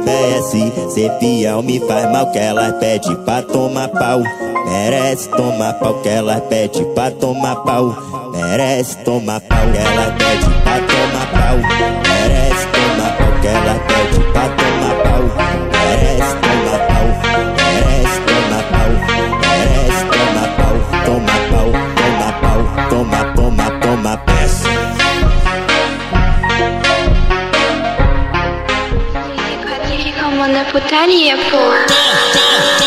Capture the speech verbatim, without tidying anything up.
soubesse, ser fiel me faz mal, que elas pede pra tomar pau. Merece tomar pau, que elas pede pra tomar pau. Merece tomar pau, que elas pede pra tomar pau. Merece tomar pau, que elas pede pra tomar pau. Merece tomar pau, merece tomar pau. Merece tomar pau, toma pau, toma pau, toma, toma, toma peça. Manda putaria, porra.